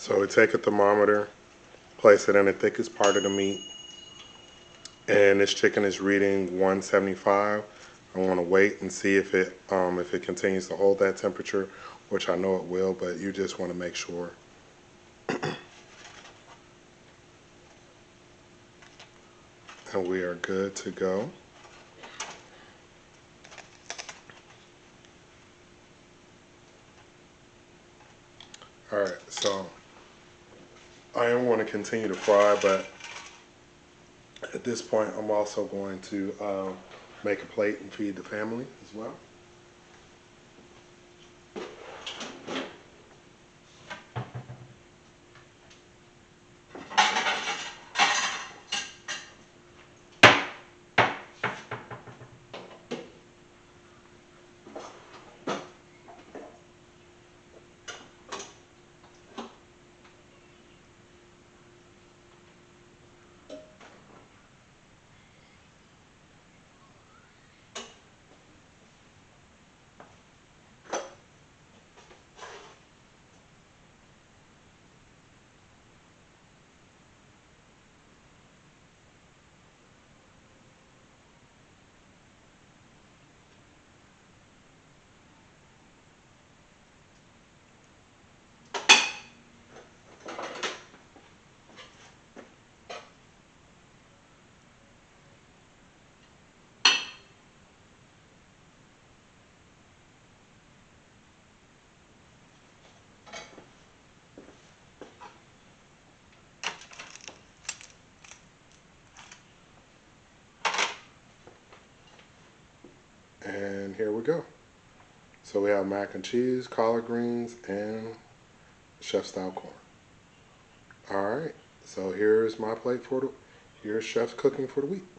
So we take a thermometer, place it in the thickest part of the meat, and this chicken is reading 175. I want to wait and see if it continues to hold that temperature, which I know it will, but you just want to make sure. And we are good to go. Alright, so I am going to continue to fry, but at this point I'm also going to make a plate and feed the family as well. And here we go. So we have mac and cheese, collard greens, and chef style corn. All right, so here's my plate for here's chef's cooking for the week.